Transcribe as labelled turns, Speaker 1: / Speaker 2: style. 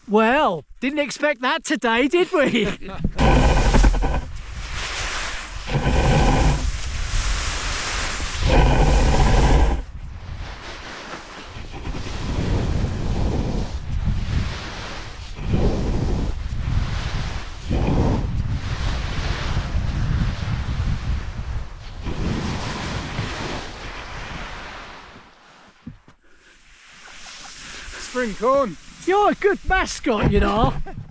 Speaker 1: Well, didn't expect that today, did we?
Speaker 2: Spring corn.
Speaker 1: You're a good mascot, you know.